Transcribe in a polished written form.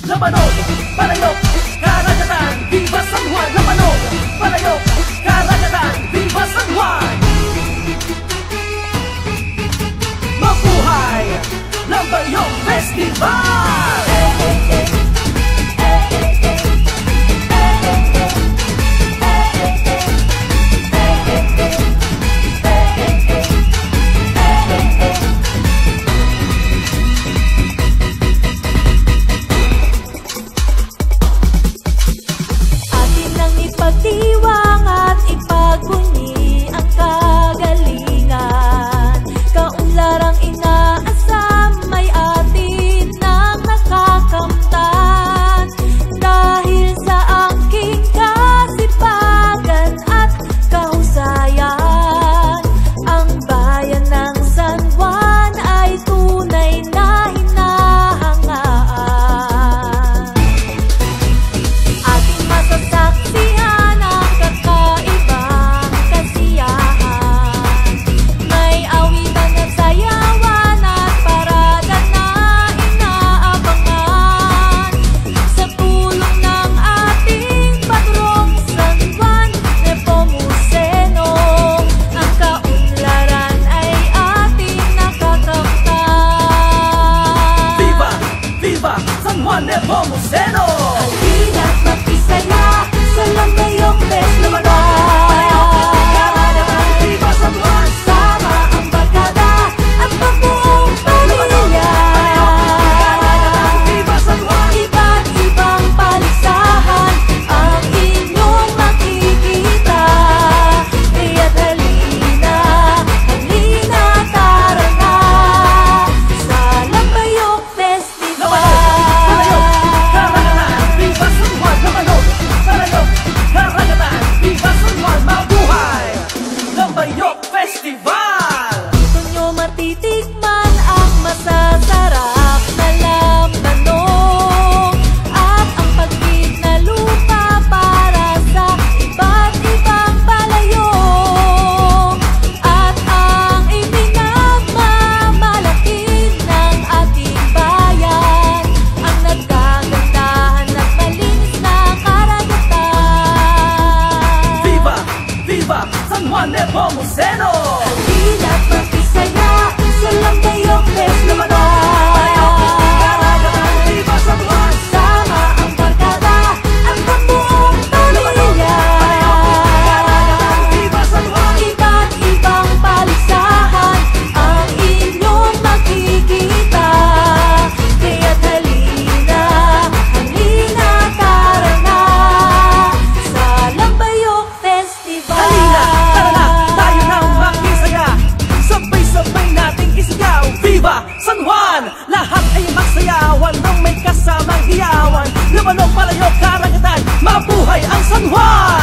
Labanog, Palayok, Karagatan, Viva San Juan! Labanog, Palayok, Karagatan, Viva San Juan! Mabuhay! Lambayog Festival! Ipagdiwang at ipagbunyi ang kagalingan. Kaunlarang inaasam may atin ng nakakamtan. Dahil sa aking kasipagan at kahusayan, ang bayan ng San Juan ay tunay na hinahangaan. Ating masasaksihan Nepomuceno! Halina't makisaya sa Lambayog Festival. Karagatan, Viva San Juan! Sama ang barkada at mabuong pamilya. Karagatan, Viva San Juan! Iba't ibang paligsahan ang inyong makikita. Kaya't halina, halina, tara na sa Lambayog Festival. Festival! Dito nyo matitikman ang masasarap na lambanog at ang pagkit na lupa para sa iba't ibang palayok at ang ipinagmamalaki ng ating bayan, ang nagkagandahan at malinis na karagatan. Viva! Viva San Juan Nepomuceno! Halina't makisaya sa Lambayog Festival. Karagatan, Viva San Juan! Sama ang barkada at mabuong pamilya. Karagatan, Viva San Juan! Iba't ibang paligsahan ang inyong makikita. Kaya't halina, halina, tara na sa Lambayog Festival. Halina, tara na, tayo nang makisaya. Sabay-sabay nating isigaw. Viva San Juan! Lahat ay magsayawan nang may kasamang hiyawan. Labanog, Palayok, Karagatan, mabuhay ang San Juan!